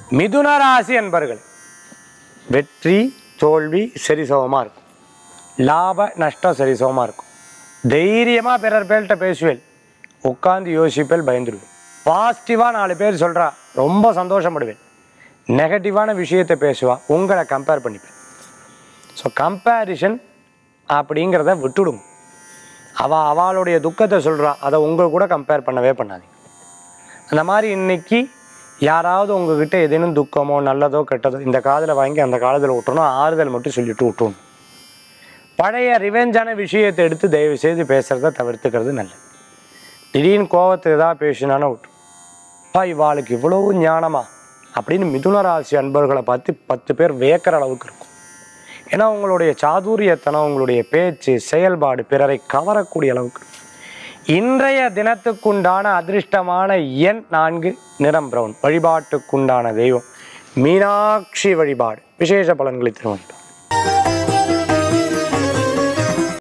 மிதுன ராசி அன்பர்கள் வெற்றி தோல்வி சரிசமமாக இருக்கும். லாப நஷ்டம் சரிசமமாக இருக்கும். தைரியமாக பிறர் பேர்கிட்ட பேசுவேன், உட்காந்து யோசிப்பேல், பயந்துடுவேன். பாசிட்டிவாக 4 பேர் சொல்கிறா ரொம்ப சந்தோஷப்படுவேன். நெகட்டிவான விஷயத்தை பேசுவா, உங்களை கம்பேர் பண்ணிப்பேன். ஸோ கம்பேரிஷன் அப்படிங்கிறத விட்டுடுங்க. அவளுடைய துக்கத்தை சொல்கிறா, அதை உங்கள் கூட கம்பேர் பண்ணவே பண்ணாதீங்க. அந்த மாதிரி இன்னைக்கு யாராவது உங்ககிட்ட ஏதேனும் துக்கமோ நல்லதோ கெட்டதோ இந்த காதில் வாங்கி அந்த காலத்தில் விட்டுறணும், ஆறுதல் மட்டும் சொல்லிட்டு விட்டுணும். பழைய ரிவெஞ்சான விஷயத்தை எடுத்து தயவு செய்து பேசுகிறத தவிர்த்துக்கிறது நல்லது. திடீர்னு கோபத்தை ஏதாவது பேசினானோ விட்டு இவாளுக்கு இவ்வளவு ஞானமா அப்படின்னு மிதுன ராசி அன்பர்களை பார்த்து 10 பேர் வியக்கிற அளவுக்கு இருக்கும். ஏன்னா உங்களுடைய சாதுரியத்தனம், உங்களுடைய பேச்சு செயல்பாடு பிறரை கவரக்கூடிய அளவுக்கு. இன்றைய தினத்துக்குண்டான அதிர்ஷ்டமான எண் 4, நிறம் பிரவுன். வழிபாட்டுக்குண்டான தெய்வம் மீனாட்சி வழிபாடு. விசேஷ பலன்களை தருவாங்க.